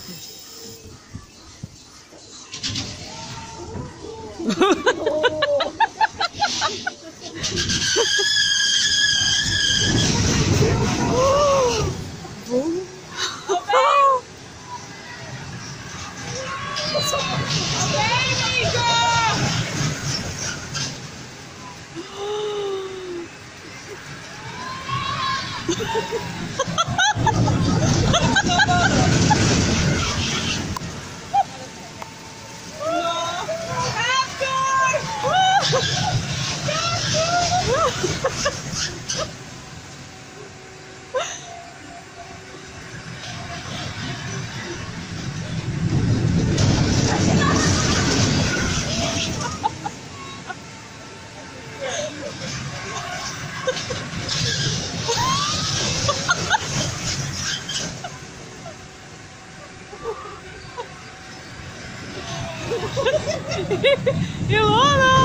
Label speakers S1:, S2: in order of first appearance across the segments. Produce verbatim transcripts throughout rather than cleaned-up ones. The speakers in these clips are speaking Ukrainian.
S1: Илона!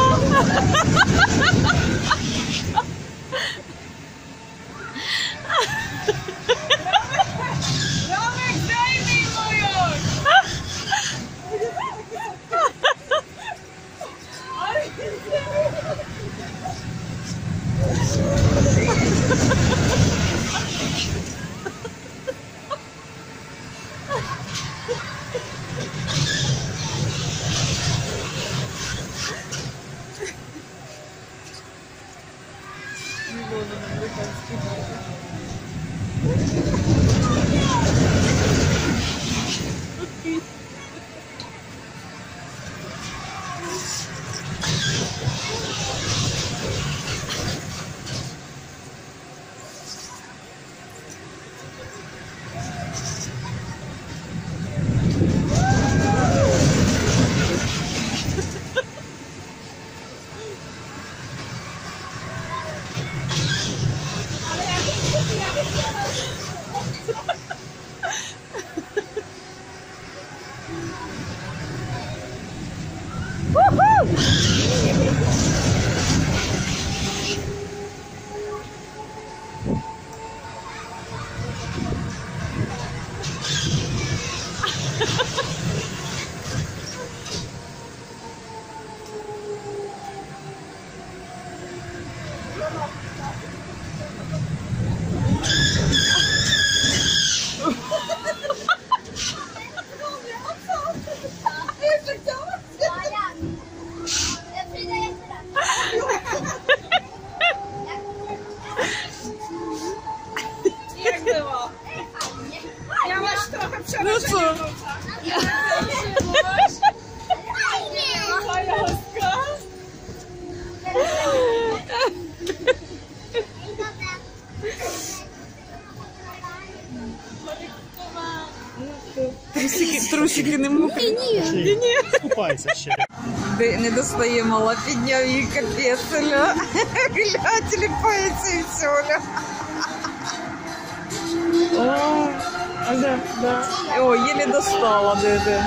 S2: Ну co?
S1: Трусики, трусики не мокрі.
S2: Ні, ні. Купайся ще.
S1: Не достає мала, підняв її капець, Оля. Гля, тіліпається і все, Оля. О, да, да. О, еле достала, да, да.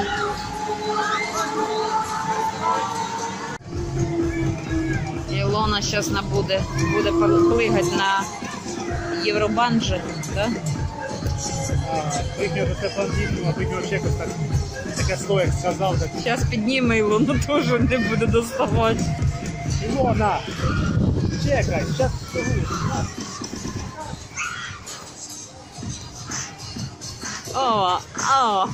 S1: Илона сейчас на буде, буде плигати на Євробанжі, да?
S2: Пригнув до тебе бандитів, а пригнув ще якось так, таке слово, як сказав. Так...
S1: Зараз підніме Ілону, теж не буде доставати.
S2: Ілона, чекай, зараз встигуєш.
S1: О, о.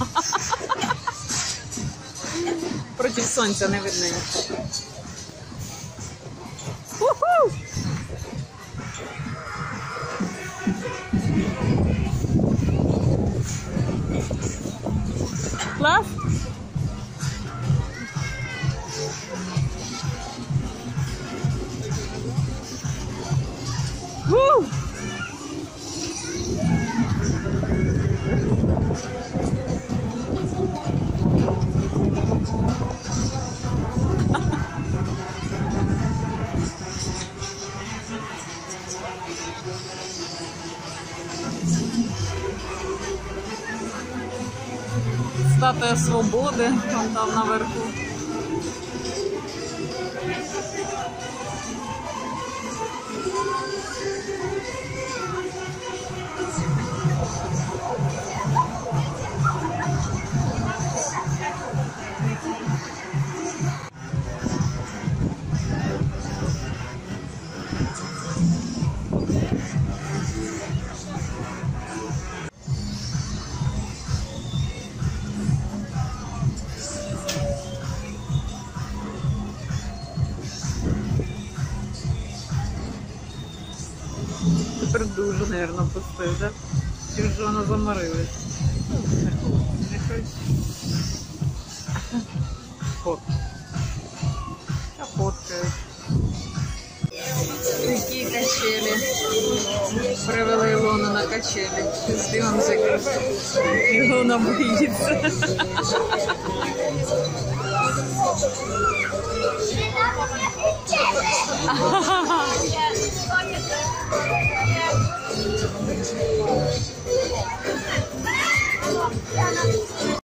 S1: Проти сонця не видно нічого. Уху! Клас? Ву! Статуя свободи, вон там наверху. дуже, наверное, пустив, да? Чи ж вона заморилась? Нехай. Фот. Та фоткають. Такі качелі. Привели Ілону на качелі. Дивимося, як Ілона боїться.